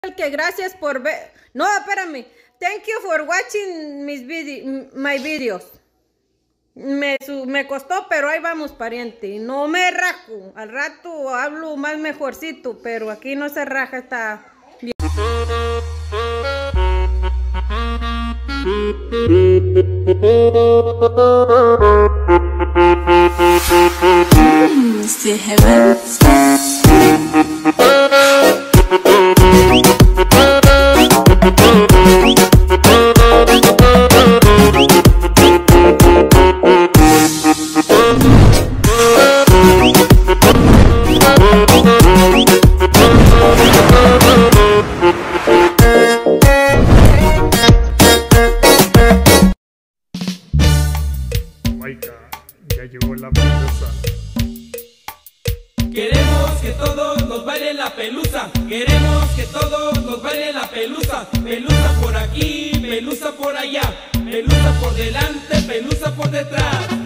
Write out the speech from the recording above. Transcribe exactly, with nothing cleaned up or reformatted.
Que gracias por ver. No, espérame. Thank you for watching mis video, my videos. Me, su, me costó, pero ahí vamos, pariente. No me rajo. Al rato hablo más mejorcito, pero aquí no se raja, está bien. Se reveló. Maika, ya llegó la pelusa. Queremos que todos nos bailen la pelusa. Queremos que todos nos bailen la pelusa. Pelusa por aquí, pelusa por allá. Pelusa por delante, pelusa por detrás.